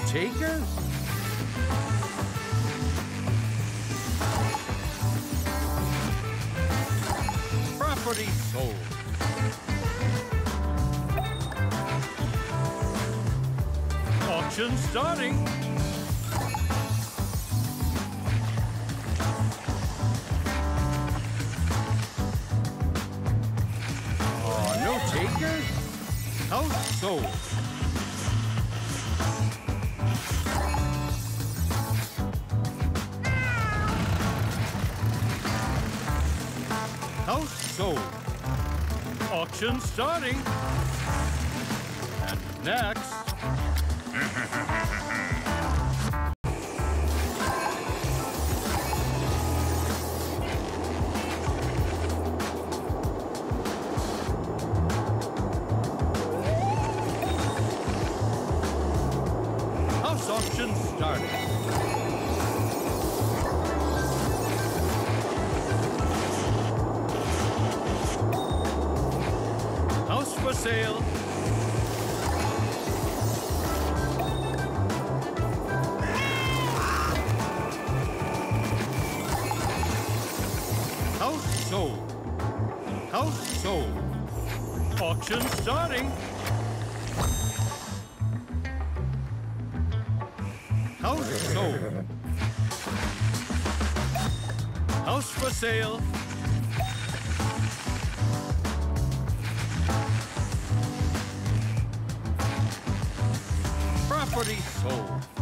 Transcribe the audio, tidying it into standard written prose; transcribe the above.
takers? Property sold. Auction starting. No takers? House sold. House sold. Auction starting. And next. House auction starting. House for sale. House sold. House sold. Auction starting. House sold. House for sale. Property sold.